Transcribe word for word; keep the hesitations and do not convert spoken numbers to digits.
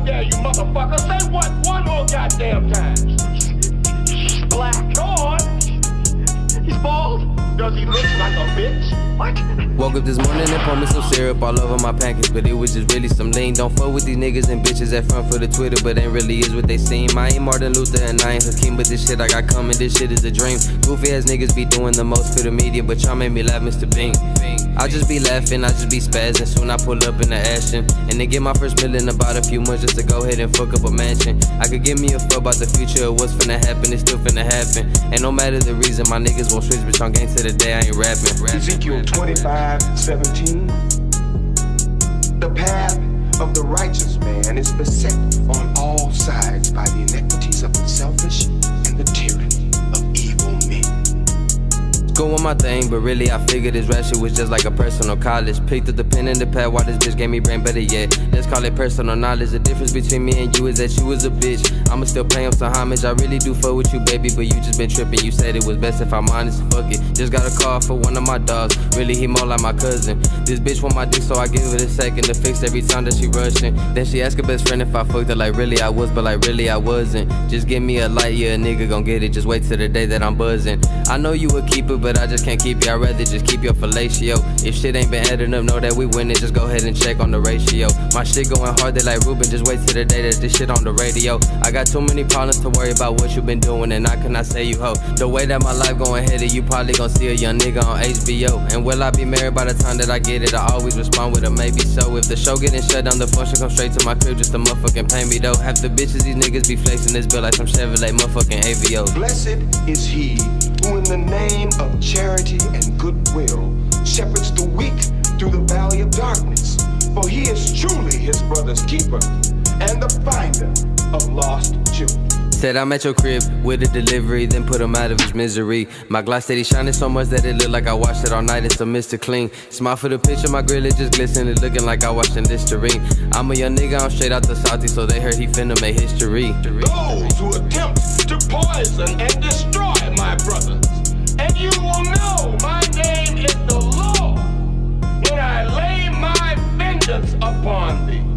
dare you, motherfucker. Say what one more goddamn time. He's black. Go on. He's bald. Does he look like a bitch? What? Woke up this morning and poured me some syrup all over my pancakes, but it was just really some lean. Don't fuck with these niggas and bitches that front for the Twitter, but ain't really is what they seem. I ain't Martin Luther and I ain't Hakeem, but this shit I got coming, this shit is a dream. Goofy ass niggas be doing the most for the media, but y'all made me laugh, Mister Bean. I just be laughing, I just be spazzing. Soon I pull up in the action, and then get my first meal in about a few months just to go ahead and fuck up a mansion. I could give me a fuck about the future of what's finna happen, it's still finna happen. And no matter the reason, my niggas won't switch, bitch, on game to the day I ain't rapping. Ezekiel twenty-five seventeen. The path of the righteous man is beset on all sides by the iniquities of the selfish and the tyranny of evil men. Go on my thing, but really I figured this rap shit was just like a personal college. Picked up the pen and the pad while this bitch gave me brain better yet. Let's call it personal knowledge. The difference between me and you is that you was a bitch. I'ma still pay him some homage. I really do fuck with you, baby, but you just been tripping. You said it was best if I'm honest. Fuck it. Just got a call for one of my dogs. Really, he more like my cousin. This bitch want my dick, so I give it a second to fix every time that she rushing. Then she ask her best friend if I fucked her, like really I was, but like really I wasn't. Just give me a light, yeah, a nigga gon' get it. Just wait till the day that I'm buzzing. I know you a keeper, but I just can't keep you. I'd rather just keep your fellatio. If shit ain't been adding up, know that we winning. Just go ahead and check on the ratio. My shit going hard, they like Ruben. Just wait till the day that this shit on the radio. I got too many problems to worry about what you been doing, and I cannot say you hoe. The way that my life going headed, you probably gon' see a young nigga on H B O. And will I be married by the time that I get it? I always respond with a maybe so. If the show getting shut down, the function come straight to my crib just to motherfucking pay me though. Half the bitches these niggas be flexing this bill like some Chevrolet motherfucking A V O. Blessed is he who in the name of charity and goodwill shepherds the weak through the valley of darkness. For he is truly his brother's keeper and the finder of lost children. Said I'm at your crib with a delivery, then put him out of his misery. My glass steady shining so much that it look like I washed it all night. It's a Mister Clean. Smile for the picture, my grill is just glistening, looking like I washed in Listerine. I'm a young nigga, I'm straight out the Southie, so they heard he finna make history. Those who attempt to poison and destroy my brothers, and you will know my name is the Lord when I lay my vengeance upon thee.